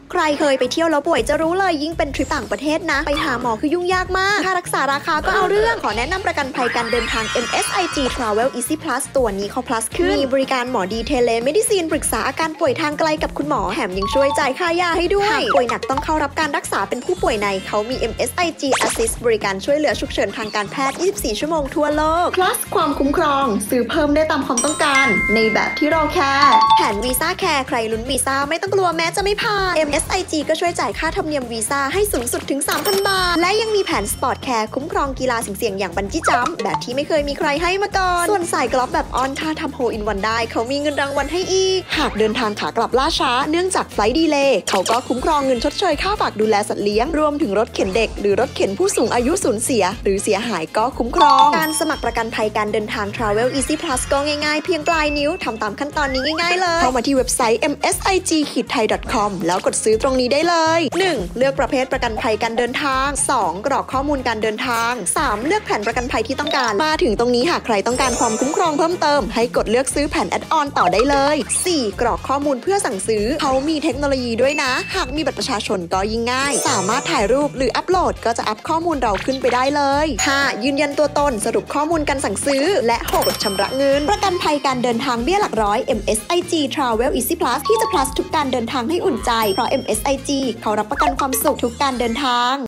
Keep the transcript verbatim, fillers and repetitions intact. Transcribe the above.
ใครเคยไปเที่ยวแล้วป่วยจะรู้เลยยิ่งเป็นทริปต่างประเทศนะไปหาหมอคือยุ่งยากมากค่ารักษาราคาก็เอาเรื่องขอแนะนำประกันภัยการเดินทาง เอ็ม เอส ไอ จี Travel Easy Plus ตัวนี้เขา plus ขึ้นมีบริการหมอดีเทเลเมดิซีนปรึกษาอาการป่วยทางไกลกับคุณหมอแถมยังช่วยจ่ายค่ายาให้ด้วยหากป่วยหนักต้องเข้ารับการรักษาเป็นผู้ป่วยในเขามี เอ็ม เอส ไอ จี Assist บริการช่วยเหลือฉุกเฉินทางการแพทย์ยี่สิบสี่ชั่วโมงทั่วโลก plus ความคุ้มครองซื้อเพิ่มได้ตามความต้องการในแบบที่เราแคร์แผนวีซ่าแคร์ใครลุ้นวีซ่าไม่ต้องกลัวแม้จะไม่ผ่าน เอ็ม เอส ไอ จี ก็ช่วยจ่ายค่าธรรมเนียมวีซ่าให้สูงสุดถึง สามพัน บาทและยังมีแผนสปอร์ตแคร์คุ้มครองกีฬาเสี่ยงๆอย่างบันจี้จัมป์แบบที่ไม่เคยมีใครให้มาก่อนส่วนสายกลอฟแบบออนถ้าทำโฮอินวันได้เขามีเงินรางวัลให้อีกหากเดินทางขากลับล่าช้าเนื่องจากไฟล์ดีเลย์เขาก็คุ้มครองเงินชดเชยค่าฝากดูแลสัตว์เลี้ยงรวมถึงรถเข็นเด็กหรือรถเข็นผู้สูงอายุสูญเสียหรือเสียหายก็คุ้มครองการสมัครประกันภัยการเดินทาง Travel Easy Plus ก็ง่ายๆเพียงปลายนิ้วทำตามขั้นตอนนี้ง่ายๆเลยเข้ามาที่เว็บไซต์ เอ็ม เอส ไอ จี ไทย ดอท คอม แล้วกดซื้อตรงนี้ได้เลย หนึ่ง เลือกประเภทประกันภัยการเดินทาง สอง กรอกข้อมูลการเดินทาง สาม เลือกแผนประกันภัยที่ต้องการมาถึงตรงนี้หากใครต้องการความคุ้มครองเพิ่มเติมให้กดเลือกซื้อแผนแอดออนต่อได้เลย สี่ กรอกข้อมูลเพื่อสั่งซื้อเขามีเทคโนโลยีด้วยนะหากมีบัตรประชาชนก็ยิ่งง่ายสามารถถ่ายรูปหรืออัปโหลดก็จะอัพข้อมูลเราขึ้นไปได้เลย ห้า ยืนยันตัวตนสรุปข้อมูลการสั่งซื้อและหก ชำระเงินประกันภัยการเดินทางเบี้ยหลักร้อย เอ็ม เอส ไอ จี Travel Easy Plus ที่จะ plus ทุกการเดินทางให้อุ่นใจเพราะ เอ็ม เอส ไอ จี เขารับประกันความสุขทุกการเดินทาง